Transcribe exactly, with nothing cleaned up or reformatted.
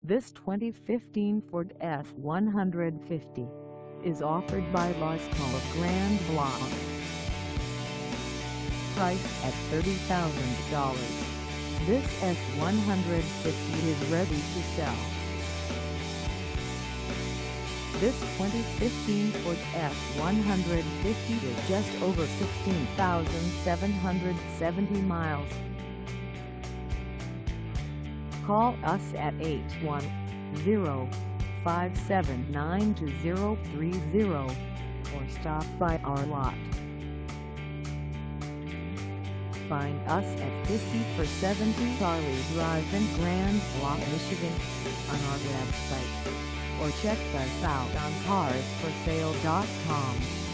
This twenty fifteen Ford F one fifty is offered by Lasco of Grand Blanc. Priced at thirty thousand dollars, this F one fifty is ready to sell. This twenty fifteen Ford F one fifty is just over sixteen thousand seven hundred seventy miles. Call us at eight one zero, five seven nine, two zero three zero or stop by our lot. Find us at fifty four seventy Charlie Drive in Grand Blanc, Michigan on our website, or check us out on cars for sale dot com.